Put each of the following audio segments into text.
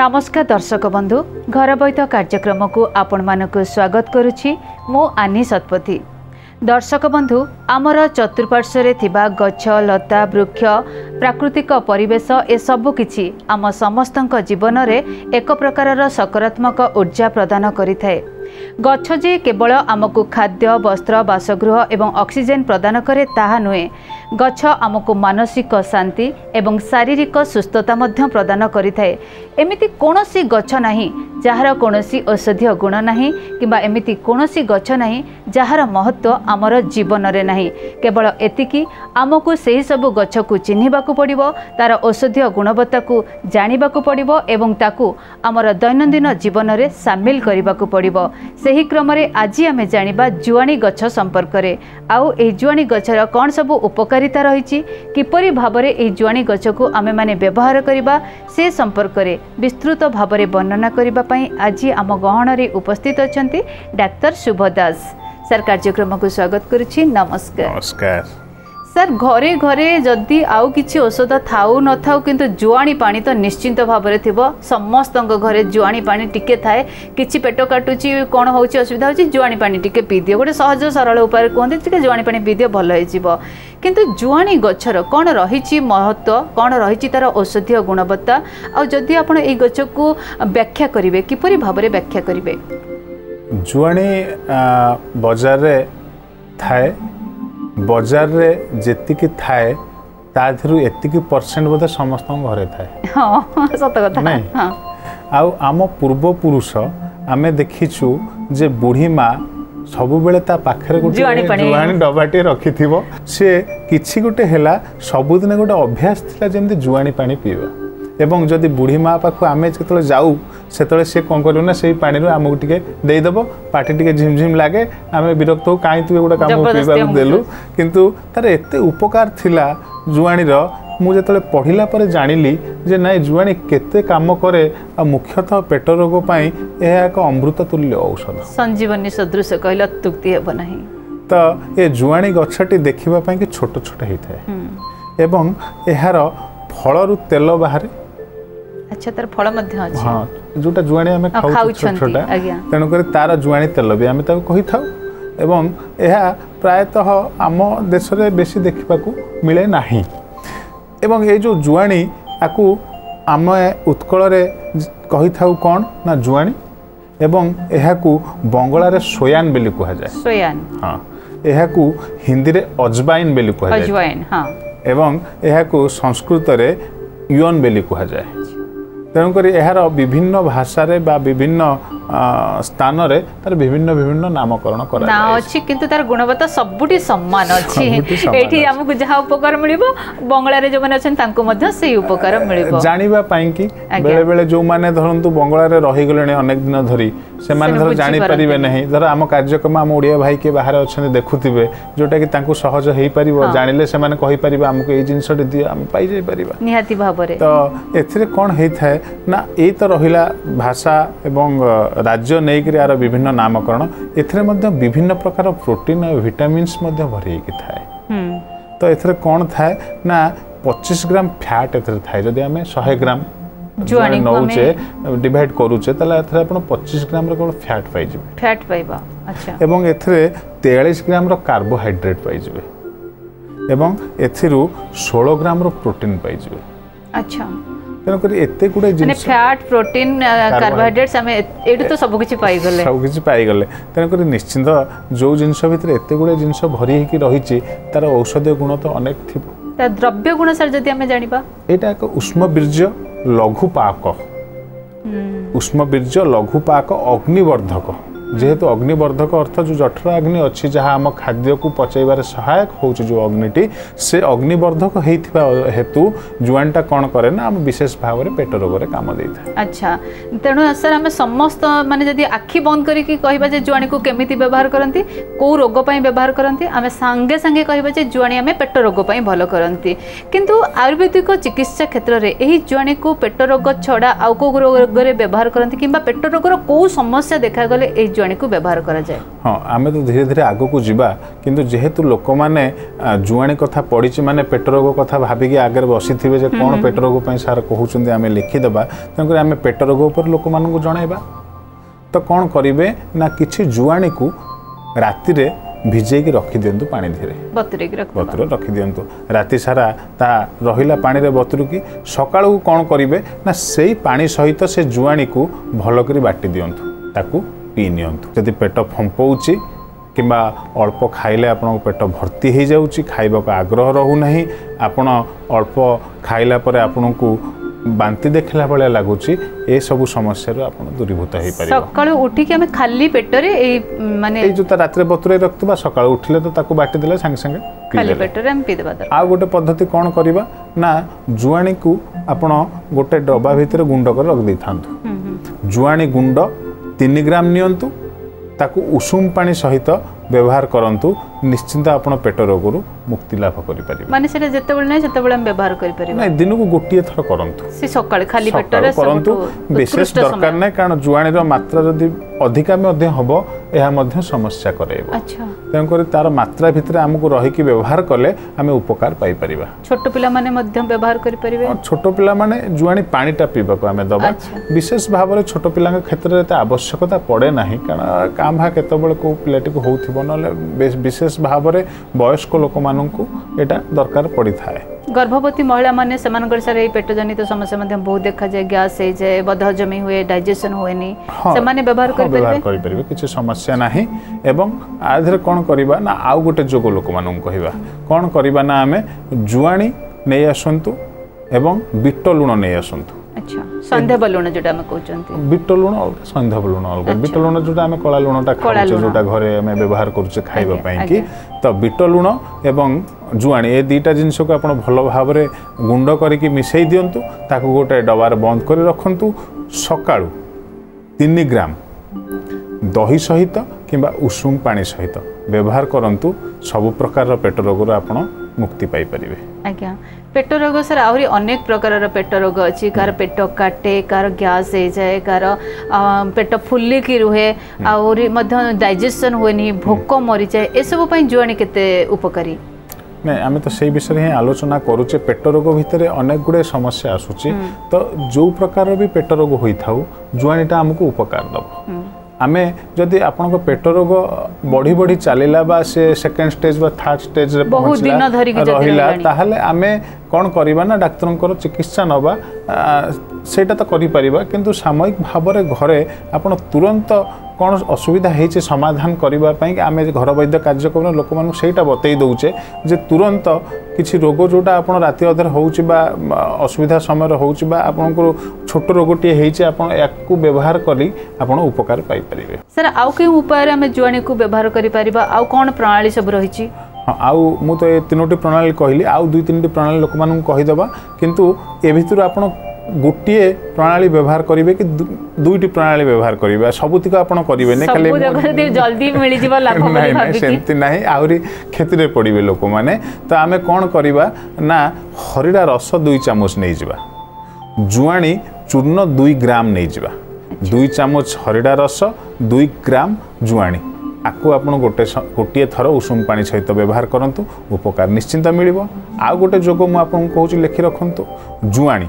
नमस्कार दर्शक बंधु घर बैठ कार्यक्रम को आपण मानक स्वागत करुछि मो आनी सतपथी। दर्शक बंधु आमर चतुर्पार्श्व थिबा गछ लता वृक्ष प्राकृतिक परिवेश ए सब किछि आम समस्तक जीवन रे एक प्रकारर सकारात्मक ऊर्जा प्रदान करिथाए। गछ जे केवल आमको खाद्य वस्त्र बासगृह एवं ऑक्सीजन प्रदान करे ताहा नुहे, गछ आमको मानसिक शांति एवं शारीरिक सुस्थता मध्य प्रदान करिथाए। एमिति कोनोसी गछ नाही जहार कोनोसी औषधीय गुण नाही किंबा एमिति कोनोसी गछ नाही जहार महत्व आमर जीवन रे नाही। केवल एतिकी आमको सेही सब गछ को चिन्हिबाकू पड़िबो, तार औषधीय गुणवत्ता को जानिबाकू पड़िबो एवं ताकू आमर दैनंदिन जीवन रे शामिल करिबाकू पड़िबो। सेही क्रम रे आज आमे जानिबा जुआणी गछ संपर्क रे। आउ एही जुआणी गछर कोन सब उपकारिता रहिछि, किपरि भाबरे एही जुआणी गछ को आमे माने व्यवहार करिबा से संपर्क रे विस्तृत भाबरे वर्णना करिबा पई आज आम गहन रे उपस्थित अछंती डाक्टर शुभ दास। सर कार्यक्रम को स्वागत करुछि। नमस्कार। नमस्कार सर, घरे घरे जदि आउ किछि औषध थाउ न थाउ किंतु जुआणी पानी तो निश्चिंत भाबरे थिबो। समस्त घरे जुआणी पानी टिके थाए। किछि पेट काटुछि, कोन होउछि, असुविधा होछि, जुआणी पानी टिके पी दियो। गोटे सहज सरल उपाय कहते टिके जुआणी पानी पी दियो, भल होई जिवो। किंतु जुआणी गछर कोन रहिछि महत्व, कोन रहिछि तार औषधीय गुणवत्ता, आ जदि आपण एई गछ को व्याख्या करिवे किपरि भाबरे व्याख्या करिवे? जुआणी बाजार रे थाए, बाजार रे जेतिकी थाए ताधरू एतिकी परसेंट बोधे समस्त घरे थाए। हाँ सत कथा नहीं। आउ आम पूर्व पुरुष आमे देखिछु जे बुढ़ी माँ सबु बेले ता पाखरे गोटे जुआणी डबाटी रखिथिबो। से किछि गोटे हेला सबुदिन गोटे अभ्यास थिला जेमति जुआणी पानी पीवा। एवं जदि बुढ़ी माँ पाखु आमे जेतले जाऊ सेतले से कोन करू ना सेही पानी रो आमु टिके देई देबो, पाटी टिके झिमझिम लागे, आमे विरक्त हो काई तू गोटे काम पीबा देलु। किंतु तार एते उपकार थिला जुआणी रो, मु जेतले पढ़िला परे जानिली जे नाइ जुआणी केते काम करे। आ मुख्यतः पेट रोग पई एहा एक अमृत तुल्य औषध, संजीवनी सदृश कहला तुक्ति हेबो नाही। त ए जुआणी गछटी देखिबा पई कि छोट छोट हेइथाय एवं एहार फळरु तेल बाहरे। अच्छा, तार फळ मध्य अछि। हां, जोटा जुआणी हमें खाउ छोटा, तेनु करे तार जुआणी तेल भी हमें ताको कहि थाउ। एवं एहा प्रायतः आम देश रे बेसी देखिबाकू मिले नाही। एवं ए जो जुआणी आकू आम उत्कल रे कहि थाउ कोन ना जुआणी, एवं एहाकू बंगला रे सोयान बेली कहै जाय। सोयान, हां। एहाकू हिंदी रे अजवाइन बेली कहै जाय। अजवाइन, हां। एवं एहाकू संस्कृत रे युन बेली कहै जाय। तेणुक यार विभिन्न भाषा रे बा विभिन्न स्थान रे तार विभिन्न विभिन्न नामकरण करा ना अछि, किंतु तार गुणवत्ता सबुटी समान अछि। एठी हमकु जहा उपकार मिलिबो बंगला रे जो माने अछन तांको मध्ये सेही उपकार मिलिबो। जानिबा पई कि बेले बेले जो माने धरंतु बंगला रे रहि गलेने अनेक दिन धरी से माने धर जानि परिबे नहीं। धर हम कार्यक्रम हम ओडिया भाई के बाहर अछन देखुथिबे, जोटा कि तांको सहज हेई परिबो, जानिले से माने कहि परिबे हमकु ए जिंसटी दियो, हम पाई जाई परिबा निहाती भाबरे। तो एथिरे कोन हेई थाए ना, ए तो रहिला भाषा एवं राज्य नहीं कि यार विभिन्न नामकरण। एथिरे मध्य विभिन्न प्रकार प्रोटीन और विटामिन्स मध्य भरी कि थाए। तो एथिरे कोन थाए ना 25 ग्राम फैट एथिरे थाए। जदि हमें 100 ग्राम जुआणी नौचे डिवाइड करूचे तले एथिरे आपण 25 ग्राम रो फैट पाई जिवे, फैट पाइबा। अच्छा, एवं एथिरे 43 ग्राम रो कार्बोहाइड्रेट पाई जिवे एवं एथिरु 16 ग्राम रो प्रोटीन पाई जिवे। अच्छा, तेणुक एते गुड़े जिनिस फैट प्रोटीन कार्बोहाइड्रेट्स हमें एटू तो सब किछि पाई गले, सब किछि पाई गले। तेणुक निश्चित जो जिनिस भितर एते गुड़े जिनिस भरी हेकि रहिछि तार औषधीय गुण तो अनेक थिबो। ता द्रव्य गुण सर जदि हमें जानिबा, एटा एक उष्मबीर्य लघुपाक, उष्मबीर्य लघुपाक अग्निवर्धक। जेहेतु अग्निवर्धक अर्थ जो जठर अग्नि अच्छी जहाँ आम खाद्य को पचाइबार सहायक होउछि जो अग्निटी, से अग्निवर्धक हेइथिबा हेतु जुआणीटा कोन करे ना हम विशेष भाव में पेट रोग रे काम देइथा। अच्छा, तेणु सर आम समस्त माने जदि आखि बंद करी कि कहबा जे जुआणी को केमिति व्यवहार करंती, को रोग पई व्यवहार करंती, आम संगे संगे कहबा जे जुआणी आम पेट रोग पई भलो करंती। किंतु आयुर्वेदिक चिकित्सा क्षेत्र रे एही जुआणी को पेट रोग छडा आउ को रोग रे व्यवहार करंती, किंबा पेट रोग रो को समस्या देखा गले एही जुआणी को व्यवहार करा जाए? हाँ आम तो धीरे धीरे आग को जीवा किंतु जेहेतु लोक मैंने जुआणी कथा पड़ी माने पेट रोग कथा भाविकी आगे बसी थे जे कौन पेट रोग सार कहते आम लिखिदेवा तेणुक आम पेट रोग उपर लोक मानू जनइबा तो कौन करेंगे ना किसी जुआणी को राति भिजेक रखी दिंतु पानी धीरे बतुर रखी दिंतु राति सारा ता रहिला पानी रे बतुर की सकाळ को कौन करेंगे ना से पानी सहित से जुआणी को भल कर बाटी दिंतु ताकू पी नियंतु जदि पेट फंपौची किंबा अल्प खाइले आपण पेट भर्ती हो जाऊँगी खाइबा को आग्रह रहूना आपण अल्प खाइला परे आपण को बांती देखला भाया लगुच ए सब समस्या दूरीभूत हो पारे सकाळ उठिक आम खाली पेटरे माने जो रात बतुरे रखा सकाळ उठिले तो ताकू बाटी देले संगे संगे खाली पेटरे हम पी देबा आ गोटे पद्धति कौन करबा ना जुआणी को आपण गोटे डब्बा भितर गुंड कर रख दे थांतु जुआणी गुंड 3 ग्राम नियंतु ताकू उषुम पानी सहित व्यवहार करंतु निश्चिंत आपण पेट रोगरु मुक्ति लाभ करि परिबे माने सेटा जत्तेबेले नै जत्तेबेले हम व्यवहार करि परिबे नै दिन को गोटिए थर करंतु से सकाळ खाली पेटरे करंतु विशेष दरकार नै कारण जुआणी रो मात्रा जदि अधिका मध्ये हबो एहा मध्ये समस्या करेबो अच्छा तेन करी तार मात्रा भितर हमकु रहि कि व्यवहार करले हमें उपकार पाई परिबा छोट पिला माने मध्यम व्यवहार करि परिबे छोट पिला माने जुआणी पानी टा पीबा को हमें दबा विशेष भाव रे छोट पिला के क्षेत्र रे आवश्यकता पड़े नाही कारण कामभा केतबेले को पिलाटी को होउथिबो नले विशेष भाव में वयस्क लोक मानू एटा दरकार पड़ी थाए गर्भवती महिला माने समानकर सर ए पेट जनित समस्या मध्य बहुत देखा जाए गैस हो जाए बदहजमी हुए डाइजेशन हुएनी से माने व्यवहार कर परिबे किछि समस्या नाही एवं आधरे कोन करबा ना आउ गोटे जोग लोक मानू कहबा कोन करबा ना आमे जुआणी नै आसंतु एवं बिट लुण नै आसंतु अच्छा संध्या लुण जोटा हम कहउचंती बिट लुण अलग संध्या लुण अलग बिट लुण जोटा हम कला लुणटा खाउचे जोटा घरे हम व्यवहार करछे खाइबा पई कि तो बिट लुण एवं जुआणी ए दुईटा जिनिस को आपण भल भाव में गुंड करके मिसई दिंतु ताकू गोटे डबार बंद कर रखंतु सकाळू 3 ग्राम दही सहित किंबा उषुम पानी सहित व्यवहार करंतु सब प्रकार पेट रोग आपण मुक्ति पाई परिबे आज्ञा पेट रोग सर आहरी अनेक प्रकार पेट रोग अच्छी कार पेट काटे कार गैस हो जाए कार पेट फुलिकी रुहे आहरी मध्य डाइजेशन हुएनी भोक मरी जाए ए सब पई जुआणी केते उपकारी नहीं आम तो से विषय ही आलोचना करुचे पेट रोग भितर अनेक गुड़े समस्या आसूची तो जो प्रकार भी पेट रोग होता जुआणीटा आमको उपकार दब आमे जदि आपन पेट रोग बढ़ी बढ़ी चलला बा से सेकेंड स्टेज बा थर्ड स्टेज रे रहिला ताहले आमे कौन करबा ना डाक्तर चिकित्सा नबा सेटा तो करि परिबा किंतु सामयिक भाव रे घरे आपन तुरंत कौन असुविधा है समाधान करने आम घर वैद्य कार्यक्रम लोक मान से बतई दौचे जे तुरंत किसी रोग जोटा आप राति अधर होगा असुविधा समय होकर छोट रोगटे या व्यवहार करी उपकार पाइपर सर आउ के उपाय आम जुआणी को व्यवहार कर कौन प्रणाली सब रही हाँ आउ मु तो ये 3टी प्रणाली कहली आउ 2-3टी प्रणाली लोक मान कहीदेवा किंतु ए भितर आप गोटे प्रणाली व्यवहार करेंगे कि 2टी प्रणाली व्यवहार करेंगे सबुतिक आपड़ करेंगे जल्दी मिल सेमती ना आहरी क्षति पड़े लोक मैंने तो आम कौन करवा ना हरिड़ा रस 2 चामच नहीं जा जुआणी चूर्ण 2 ग्राम नहीं जा 2 चामच हरिड़ा रस 2 ग्राम जुआणी आपको आप गोटे थर उषुम पानी सहित व्यवहार करंतु उपकार निश्चिंत मिल आउ गोटे जोग मुझे कहूँ लिखि रखु जुआणी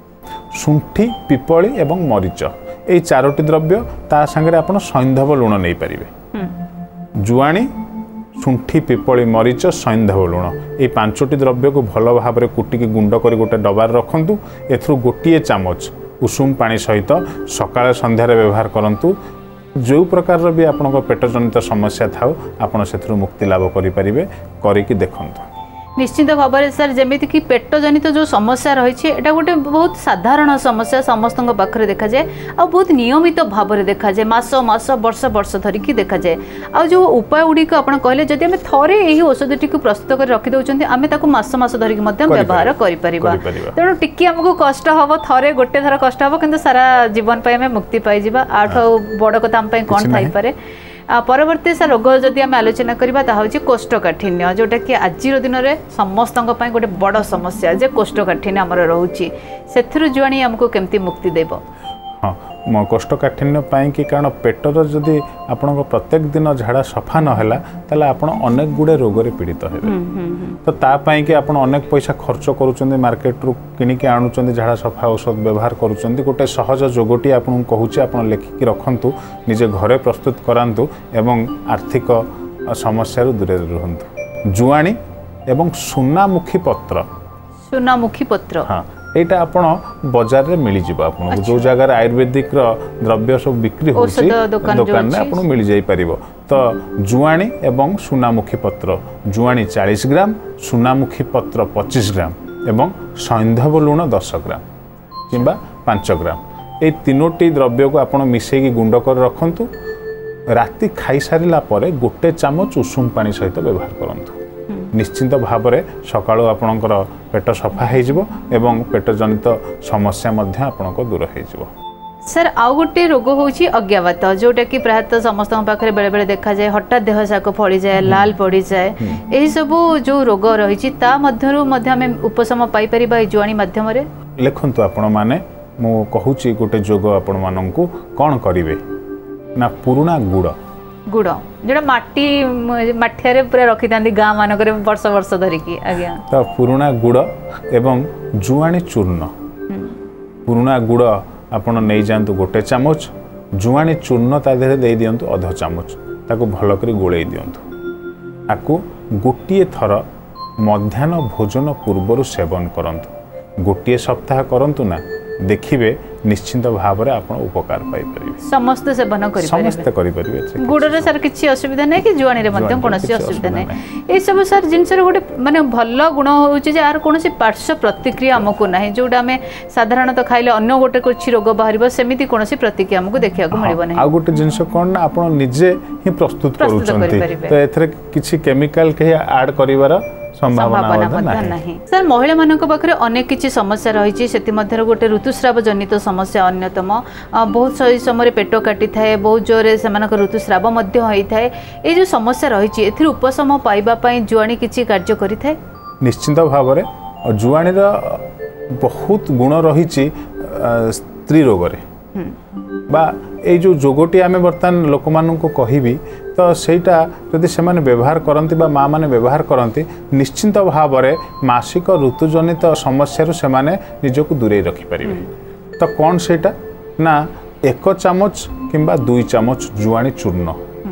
शुंठी पिपली एवं मरीच ये 4टी द्रव्य ता संगे आप सैंधव लुण नहीं पारे जुआणी शुंठी पिपली मरीच सैंधव लुण ये 5टी द्रव्य को भल भाव में कुटिकी गुंड कर गोटे डबार रखु एथु गोटे चामच उषुम पानी सहित सकाळ संध्यारे व्यवहार करंतु जो प्रकार भी आपन पेट जनित समस्या था आपन से मुक्ति लाभ करिके देखंतु निश्चित भाव में सर जमीती कि पेट जनित जो समस्या रही है गोटे बहुत साधारण समस्या समस्त पाखे देखा जाए आ बहुत नियमित भाव में देखा जाए मास मास वर्ष वर्ष धरिकी देखा जाए आ जो उपाय गुड़िक आप कहले जदि आम थरे यही औषधटी को प्रस्तुत कर रखी दौरान आम मास मास धरिकी व्यवहार कर तेणु टी आमको कष्ट हम थे गोटे थर कष्ट हम कि सारा जीवन पर आम मुक्ति पाई आठ बड़ कथा आम कौन थी परवर्ती सर रोग जदि आम आलोचना करवा हूँ कोष्ठकाठिन्य जोटा कि आज दिन में समस्त गोटे बड़ समस्या जे कोष्ठकाठिन्य आमर रोचे से जुआणी आमको केमती मुक्ति देव हाँ कोष्ठकाठिन्य कि कारण पेटर जदि आपण प्रत्येक दिन झाड़ा सफा नहला ताले आपण अनेक गुड़े रोग पीड़ित हेबे तो तापाई कि आपण अनेक पैसा खर्च करूचंदी मार्केट रु किनिके आणुचंदी झाड़ा सफा औषध व्यवहार करूचंदी गोटे सहज जोगटी आपण कहूचे आपण लेखिकी रखंतु निजे घरे प्रस्तुत करांतु एवं आर्थिक समस्या रु दूरे रहंतु जुआणी एवं सुनामुखी पत्र हाँ एटा आपण बाजार रे मिली जिबा आपण जो जगह आयुर्वेदिक द्रव्य सब बिक्री होची दुकान में आपण मिली जाई परिबो तो जुआणी एवं सुनामुखी पत्र जुआणी 40 ग्राम सुनामुखी पत्र 25 ग्राम एवं सैंधव लुण 10 ग्राम किंबा 5 ग्राम ए तीनोटी द्रव्य को आपण मिसेकी गुंड कर रखंतु राति खाई सारिला परे गोटे चामच उषुम पानी सहित व्यवहार करंतु निश्चिंत भाव में सकाळु आपणकर पेट सफा हो एवं पेट जनित समस्या मध्य आपणको दूर हो सर आउ गोटे रोग होची अज्ञावात जोटा कि प्रायतः समस्त पाखे बेले बेले देखा जाए हठात देह साक फड़ी जाए लाल पड़ी जाए यही सब जो रोग रही आम उपशम पाई परिबा जुआणी माध्यम लिखंतु आपण माने मु कहूची गोटे जोग आपण माननकु कोन करिवे ना पुराना गुड़ जोड़ा माठिया पूरा रखी था गाँ मानक वर्ष वर्ष धरिकी आज्ञा तो पुराना गुड़ एवं जुआणी चूर्ण पुराना गुड़ आपण नहीं जातु गोटे चामच जुआणी चूर्ण ता देहरे दे दियंतु अध चामच ताको भल करी गोळेई दियंतु आकु गोटिए थर मध्याह्न भोजन पूर्वर सेवन करंतु गोटिए सप्ताह करंतु ना देखिबे निश्चिंत भाव में आप उपकार पाई परिबे समस्त सेवन करि परिबे समस्त करि परिबे गुड़ रे सर किछि असुविधा नै कि जुआणी रे मध्यम कोनोसी असुविधा नै ए सब सर जिंस रे गोटे माने भल्ल गुण होउछि जे आर कोनोसी पार्श्व प्रतिक्रिया हमकु नाही जोडा हमें साधारणतः खाइले अन्य गोटे कुछ रोग बाहरिबो सेमिति कोनोसी प्रतिक्रिया हमकु देखिया को मिलिबो नै आ गोटे जिंस कोन ना आपण निजे ही प्रस्तुत करूछंती तो एथरे किछि केमिकल के ऐड करिवार संभावना नहीं सर महिला मानक पाखरे अनेक किछि समस्या रही से गोटे ऋतुस्राव जनित समस्या अन्यतम बहुत सही समय पेट काटी थाए बहुत जोरे से ऋतुस्राव होता है ये जो समस्या रही है उपशम पाइबापी जुआणी किछि कार्य करि थाए निश्चिंत भाव में जुआणी बहुत गुण रही स्त्री रोग रे बा ए जो जोगटी आमे बर्तमान लोक माननको कहिबी तो सेटा जदि से व्यवहार करती माँ मैंने व्यवहार करती निश्चिंत भाव में मासिक ऋतुजनित समस्या से निजक दूरे रखिपारे तो कौन सेटा ना 1 चामच किंबा 2 चामच जुआणी चूर्ण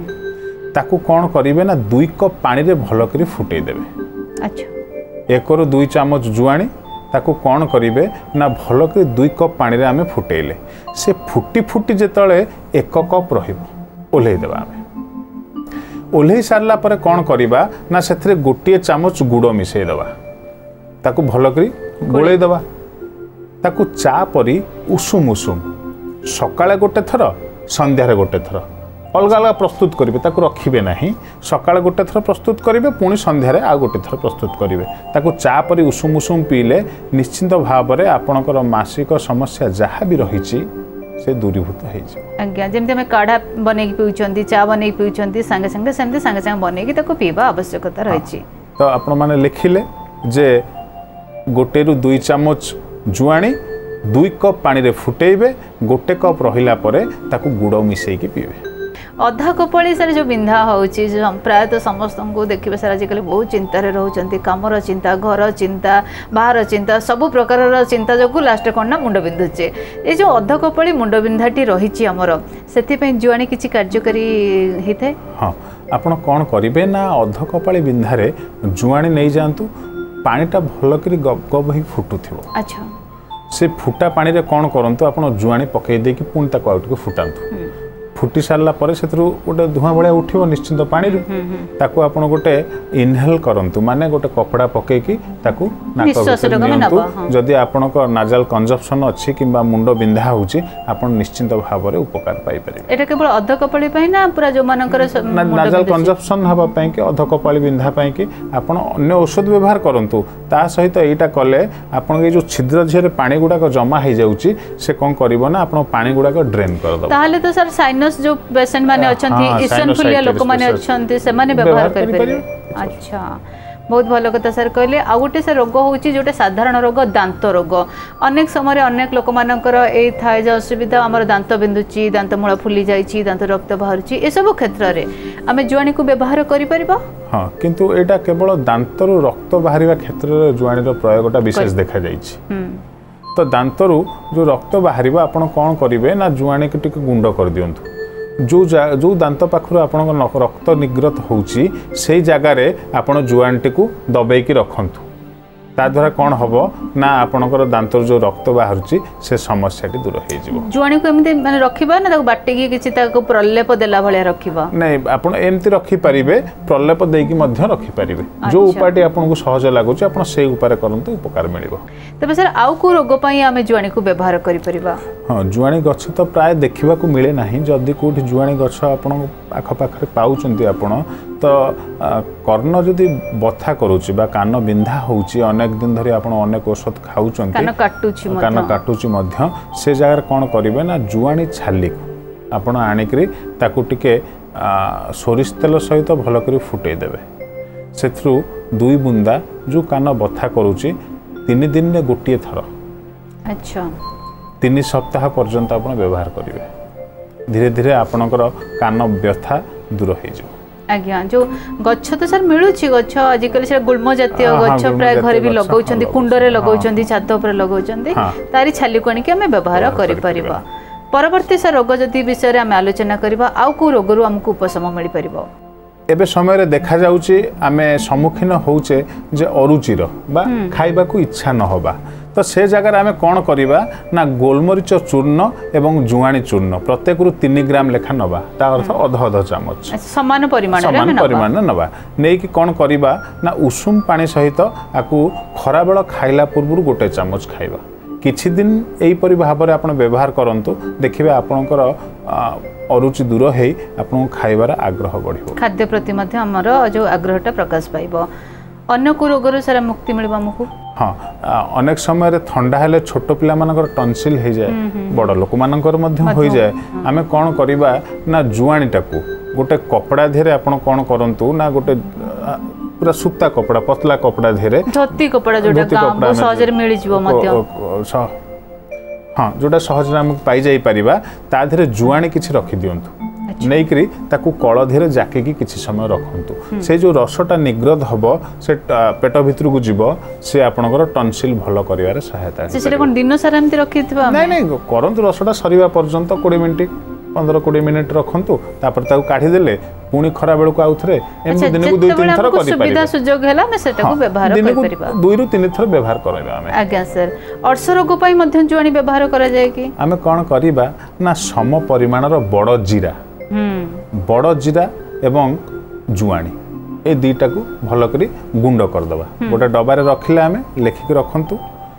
ताकू कौन करेंगे ना 2 कप पानी रे भल कर फुटे देवे अच्छा 1 ରୁ 2 चामच जुआणी ताकू कौन करेंगे ना भल कर 2 कप पानी रे आमे फुटेले से फुटी फुटी जेतले 1 कप रहिबो ओल्हेई देबा आमे ओल्हेई सारला परे कौन करिबा ना सेथरे गोटे चामच गुड़ मिसई दबा ताकू भल करी गोळेई दबा ताकू चा परी उषुम उषुम सकाळे गोटे थर संध्यारे गोटे थर अलग अलग प्रस्तुत करेंगे ताकू रखिबे नहीं सकाळे गोटे थर प्रस्तुत करेंगे पुणी संध्यारे आ गोटे थर प्रस्तुत करेंगे ताकू चा परी उषुम उषुम पीले निश्चिंत भाव में आपणकर मासिक समस्या जहाँ भी रही से दूरीभूत आज्ञा जमी आम काढ़ा बन पीउछंती चा बन पीउछंती संगे संगे सेमती संगे संगे बनई पीवा आवश्यकता रही तो आपण माने लिखिले जे 1 ରୁ 2 चामच जुआणी 2 कप पानी रे फुटेइबे 1 कप रहिला परे ताकू गुड़ मिसई के पीबे अधा कपाड़ी सर जो बिंधा होची प्रायतः समस्त को देखिए सर आजिकल बहुत चिंतार रोचंती कामर चिंता घर चिंता बाहर चिंता सबु प्रकार चिंता जो लास्ट कौन ना मुंड बिंधुचे ये जो अध कपाड़ी मुंड बिंधाटी रही आमर से जुआणी किसी कार्यकारी होता है हाँ आपड़ कौन करेंगे ना अध कपाड़ी बिंधारे जुआणी नहीं जातु पानीटा भल कर गप गप ही फुटु अच्छा से फुटा पानी रे कौन करंतु आपण जुआणी पकई देकी पुणी ताको आउटके फुटांतु फुटी सारा पर गोटे धुआं भाया उठो निश्चिंत पानी ताकू आप गोटे इनहेल करंतु माने गोटे कपड़ा पकईकी ताकू जदि आपण नाजाल कंजप्शन अच्छी कि मुंड बिंधा होची आपण निश्चिंत भाव में उपकार पाई परिबे एटा केवल अध कपाळी पई ना पूरा जो मानकर नाजाल कंजप्शन हबा पई कि अध कपाळी बिंधा पई कि आपण अन्य औषध व्यवहार करंतु ता सहित एटा कले आपण के जो छिद्र झेरे पानी गुडा जमा हो जाउची से कोन करिवो ना आपण पानी गुडा ड्रेन कर दबो ताहले तो सर साइनस जो पेशेंट माने अछंती इसनफुलिया लोक माने अछंती से माने व्यवहार कर परिबे अच्छा बहुत भल कथा सर कहले आ गोटे सर रोग होची जोटे साधारण रोग दांत रोग अनेक समय अनेक लोक मानकर ए थाए जे असुविधा हमर दांत बिंदुची दांत मूल फुली जाईची दांत रक्त बाहरुची ए सब क्षेत्र रे आमे जुआनी को व्यवहार करि परिबा। हां किंतु एटा केवल दांतरू रक्त बाहरिबा क्षेत्र रे जुआनी रो प्रयोगटा विशेष देखा जाईची। तो दांतरू जो रक्त बाहरिबा आपण कोन करिवे ना जुआनी के टिक गुंड कर दियंतु जो दांत पाखर आपण रक्त निग्रत होची से जगार आपण जुआनटी को दबेकी रखंतु ता द्वारा कौन हम ना आपणकर दांतर जो रक्त बाहर से समस्या दूर हो जुआनी को एमती माने रखिबा ना बाटिकी किछि ताको प्रलेप देला भलिया रखिबा नहीं आपण एमती रखि परिबे प्रलेप देकी मध्य रखि परिबे जो उपायटी आपन को सहज लागुच आपन से उपाय करंतु उपकार मिलिबो। तबे सर आउ को रोग पई आमे जुआनी को व्यवहार करि परिबा। हां जुआनी गछ तो प्राय देखिबा को मिले नाही जदी कोठी जुआनी गछ आपन आख पाखरे पाउचंती आपन तो कर्ण जदि बथा करूची बा कान बिंधा होउची अनेक दिन धरी आपण अनेक औषध खाउचंती कान काटुची मध्य से जगह कौन करिवे ना जुआनी छाली आपण आनिकरी ताकू टिके सोरिष तेल सहित भल करी फुटै देबे सेथरु 2 बुंदा जो कान बथा करूची 3 दिन ने गोटिए थर अच्छा 3 सप्ताह पर्यंत आपण व्यवहार करिवे धीरे धीरे आपणकर कान व्यथा दूर हो जाए। आज्ञा जो गच्छ तो सर मिलूची गच्छ आजिकल से गुल्म जातीय गच्छ प्राय घर भी लगाउछंती कुंडरे लगाउछंती छात ऊपर लगाउछंती तारी छाली को आनिके हमें व्यवहार करि परिबा। परवर्ती सर रोग जदि विषय रे हमें आलोचना करबा आउ को रोग रु हमकु उपशम मिल परिबो। एबे समय रे देखा जाउची आमे सम्मुखीन होउचे जे अरुचिर बा खाइबा को इच्छा न होबा तो से जगह आमे कोन करिबा ना गोलमरीच चूर्ण एवं जुआनी चूर्ण प्रत्येक रु 3 ग्राम लेखा नबा ता अर्थ अध चामच समान परिमाण नबा नै कि कोन करिबा ना उषुम पानी सहित आकु खरा बेला खाइला पूर्व गोटे चामच खाइबा किछि दिन एई परि भाबरे आपण व्यवहार करंतु देखिबे आपणकर अरुचि दूर है आपन खाइबार आग्रह बढ़िबो खाद्य प्रति मध्य हमर जो आग्रहटा प्रकाश पाइबो अन्य को रोगर सारा मुक्ति मिलबा हमकु। हाँ अनेक समय रे ठंडा हेले छोट पिला मानकर टॉन्सिल हो जाए बड़ लोक मानकर मध्य हो जाए आमे कोन करिबा ना जुआनी टाकू गोटे कपड़ा धेरे आपण कोन करंतु ना गोटे पूरा सूता कपड़ा पतला कपड़ा धेरे धोती कपड़ा जोटा गाम सहज रे मिल जिवो मध्य हाँ जोटा सहज रे हमकु पाई जाई परिबा ता धेरे जुआनी किछि रखि दियंतु नहींकरी ताकू कल धीरे जाके किसी समय रखु से जो रसटा निग्रद हम से पेट भितर को जीव से आपणकर टॉन्सिल भल कर सहायता दिन सारा नहीं नहीं करंतु रसटा सरीवा पर्यंत 20 मिनिट 15-20 मिनिट रखु तापर काढ़ी देले पुणी खरा बेलू आउ थे दिन को 2-3 थर सुविधा सुयोग है मैं सेटा को व्यवहार कर परिबा 2-3 थर व्यवहार करबा हमें। आज्ञा सर अर्श रोग पई मध्य जुआनी व्यवहार करा जाय कि हमें कोन करिबा ना सम परिमाण रो बड़ जीरा बड़ जीरा एवं जुआनी ए दीटा को भल करी गुंड कर दबा गोटे डबारे रखिले आमे लेखिक रखंतु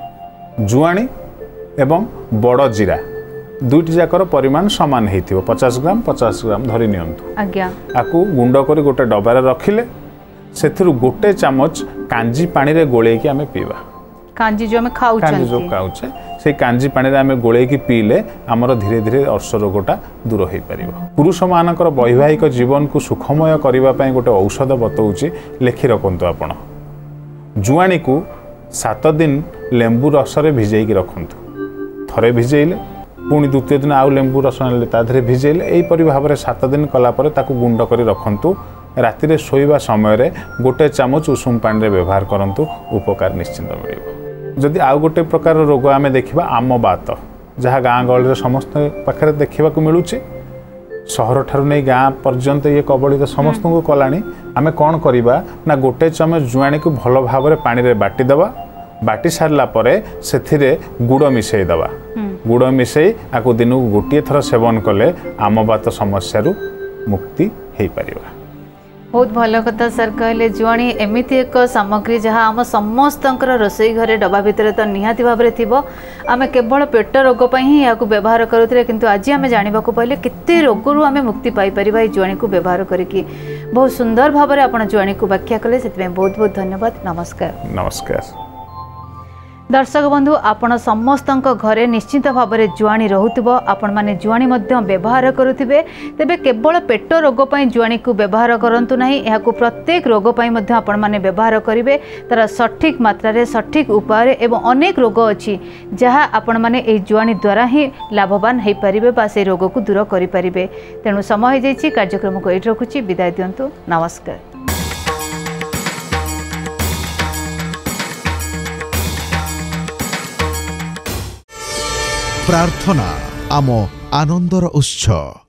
जुआनी एवं बड़ जीरा दुईटी जाकर परिमाण सामान हेतिबो 50 ग्राम धरि नियंतु आज्ञा आकु गुंड करी गोटे डबारे रखिले सेथिरु गोटे चामच कांजी पानी रे गोळे की आमे पीबा कांजी जो हमें खाऊचे से कांजी पानी रे आमे गोळे की पीले हमर धीरे धीरे अर्श रोगटा दूर हो परिबो। पुरुष मानकर वैवाहिक जीवन को सुखमय करबा पई गोटे औषध बतौची लेखि रखंतु आपण जुआनी को 7 दिन लेंबू रस रे भिजेई की रखंतु थरे भिजेइले पुणी द्वितीय दिन आउ लेंबू रस आनले ता धरे भिजेइले एई परि भाबरे 7 दिन कला परे ताकू गुंड करी रखंतु राति रे सोइबा समय रे गोटे चामच उषुम पानी रे व्यवहार करंतु उपकार निश्चिंत मिलिबो। जदि आउ गोटे प्रकार रोग आमे देखिबा आमबात जहाँ गाँ गहली समस्त पाखे देखा मिलूँ सहर ठार नहीं गाँ पर्यंत ये कबड़ी तो समस्त को कलानी आमे कौन करवा ना गोटे चमच जुआनी को भल भाव में पानी में बाटिदेवा बाटी सारा पर से गुड़ मिसईदवा गुड़ मिसई आपको दिन को गोटे थर सेवन कले आमबात समस्या मुक्ति हो पार। बहुत भल कथा सर कहले जुआनी एमती एक सामग्री जहाँ आम समस्त रोसई घरे डबा भितर तो निहाती भाव में थी आम केवल पेट रोग ही या व्यवहार करुले किंतु आज आम जाना पाइले केते रोगरू आम मुक्ति पाई जुआनी को व्यवहार करके बहुत सुंदर भाव में आप जुआनी को व्याख्या कले से बहुत बहुत धन्यवाद। नमस्कार। नमस्कार। दर्शक बंधु आपण समस्त घरे निश्चित भाव में जुआणी रोथब आपण मैंने जुआणी व्यवहार करुवे तेबे केवल पेट रोग जुआणी को व्यवहार करंतु नहीं यह प्रत्येक रोग आपण मैंने व्यवहार करेंगे तार सठिक मात्रा सठिक उपाय एवं अनेक रोग अच्छी जहाँ आपण मैंने जुआणी द्वारा ही लाभवान हो पारे बा से रोग को दूर करें। तेणु समय हो जाए कार्यक्रम को ये रखुची विदाय दिंतु नमस्कार। प्रार्थना आम आनंदर उत्स।